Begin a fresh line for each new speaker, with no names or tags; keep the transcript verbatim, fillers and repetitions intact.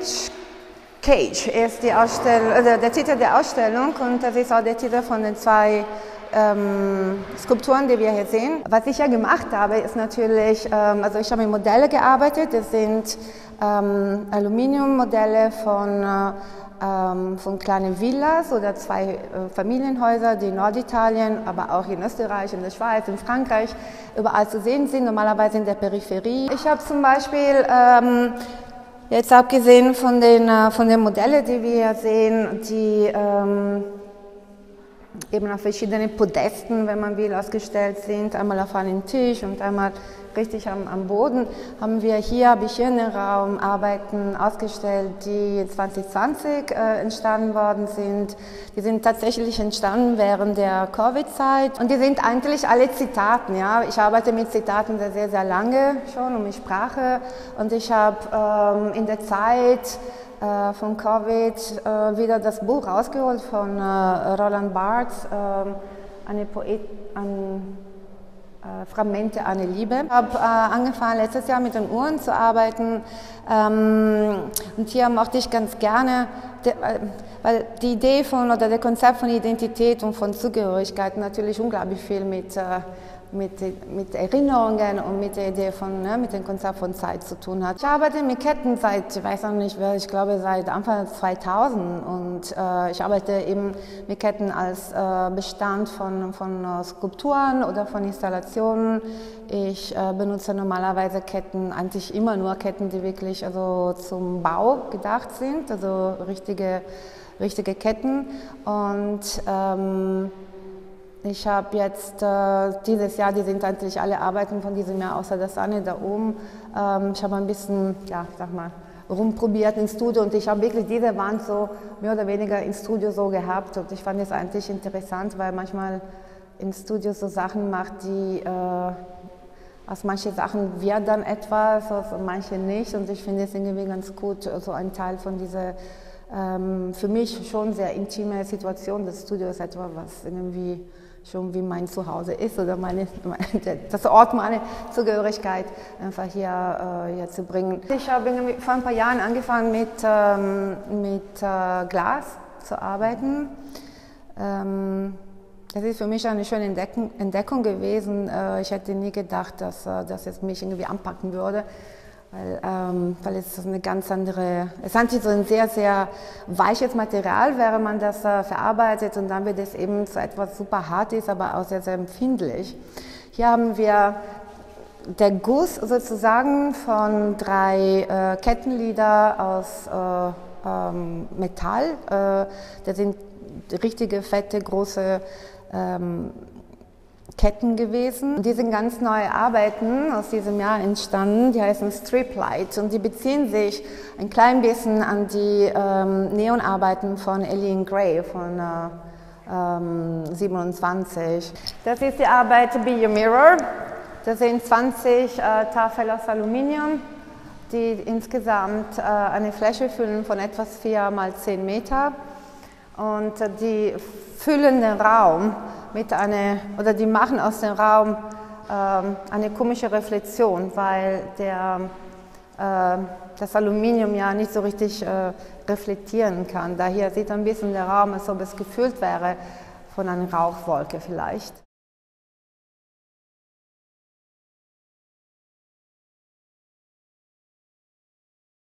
Rich Cage ist die Ausstell also der Titel der Ausstellung und das ist auch der Titel von den zwei ähm, Skulpturen, die wir hier sehen. Was ich ja gemacht habe, ist natürlich, ähm, also ich habe mit Modellen gearbeitet, das sind ähm, Aluminiummodelle von, äh, ähm, von kleinen Villas oder zwei äh, Familienhäuser, die in Norditalien, aber auch in Österreich, in der Schweiz, in Frankreich überall zu sehen sind, normalerweise in der Peripherie. Ich habe zum Beispiel ähm, jetzt abgesehen von den, von den Modellen, die wir hier sehen, die ähm, eben auf verschiedenen Podesten, wenn man will, ausgestellt sind, einmal auf einem Tisch und einmal richtig am, am Boden, haben wir hier, habe ich hier in den Raum Arbeiten ausgestellt, die zwanzig zwanzig äh, entstanden worden sind. Die sind tatsächlich entstanden während der Covid-Zeit und die sind eigentlich alle Zitaten. Ja? Ich arbeite mit Zitaten sehr, sehr lange schon und mit Sprache und ich habe ähm, in der Zeit äh, von Covid äh, wieder das Buch rausgeholt von äh, Roland Barthes, äh, eine Poet, ein Fragmente einer Liebe. Ich habe äh, angefangen letztes Jahr mit den Uhren zu arbeiten ähm, und hier mochte ich ganz gerne, de, weil die Idee von oder das Konzept von Identität und von Zugehörigkeit natürlich unglaublich viel mit, äh, mit, mit Erinnerungen und mit der Idee von, ne, mit dem Konzept von Zeit zu tun hat. Ich arbeite mit Ketten seit, ich weiß noch nicht, ich glaube seit Anfang zweitausend und äh, ich arbeite eben mit Ketten als äh, Bestand von, von uh, Skulpturen oder von Installationen. Ich äh, benutze normalerweise Ketten, eigentlich immer nur Ketten, die wirklich also zum Bau gedacht sind, also richtige, richtige Ketten und ähm, ich habe jetzt äh, dieses Jahr, die sind eigentlich alle Arbeiten von diesem Jahr, außer das eine da oben. Ähm, ich habe ein bisschen, ja, sag mal, rumprobiert ins Studio und ich habe wirklich diese Wand so mehr oder weniger ins Studio so gehabt und ich fand es eigentlich interessant, weil manchmal im Studio so Sachen macht, die äh, aus manchen Sachen wird dann etwas, aus manchen nicht und ich finde es irgendwie ganz gut, so ein Teil von dieser ähm, für mich schon sehr intime Situation des Studios, etwas, was irgendwie schon wie mein Zuhause ist oder meine, das Ort meiner Zugehörigkeit einfach hier, äh, hier zu bringen. Ich habe vor ein paar Jahren angefangen mit, ähm, mit äh, Glas zu arbeiten. Ähm, das ist für mich eine schöne Entdeckung, Entdeckung gewesen. Äh, ich hätte nie gedacht, dass, äh, dass es mich irgendwie anpacken würde. Weil, ähm, weil es eine ganz andere, es ist so ein sehr, sehr weiches Material, während man das äh, verarbeitet und dann wird es eben zu etwas super hart ist, aber auch sehr, sehr empfindlich. Hier haben wir der Guss sozusagen von drei äh, Kettenglieder aus äh, ähm, Metall. Äh, das sind richtige, fette, große ähm, Ketten gewesen. Die sind ganz neue Arbeiten aus diesem Jahr entstanden, die heißen Strip Light und die beziehen sich ein klein bisschen an die ähm, Neonarbeiten von Eileen Gray von äh, ähm, siebenundzwanzig. Das ist die Arbeit Be Your Mirror. Das sind zwanzig äh, Tafeln aus Aluminium, die insgesamt äh, eine Fläche füllen von etwas vier mal zehn Meter und äh, die füllen den Raum mit einer, oder die machen aus dem Raum ähm, eine komische Reflexion, weil der, äh, das Aluminium ja nicht so richtig äh, reflektieren kann. Daher sieht ein bisschen der Raum, als ob es gefüllt wäre von einer Rauchwolke vielleicht.